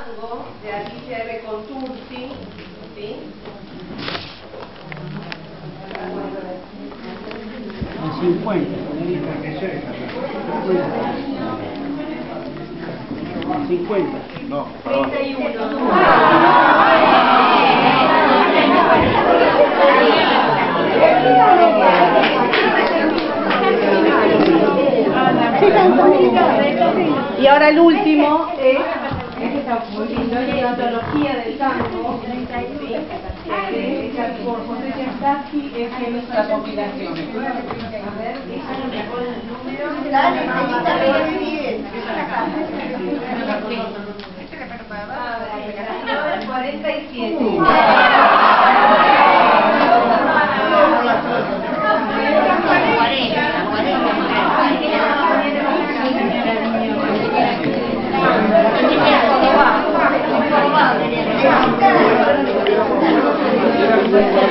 tango de Alicia R. Contursi, ¿sí? A 50, que sea 50. No, para abajo. 31. Y ahora el último es muy lindo, es la antología del tango, ¿sí? Hecha por José Yastaki, es la compilación. A ver, ella no me pone el número. Dale, Felita, ve bien. A ver, 47. Thank you.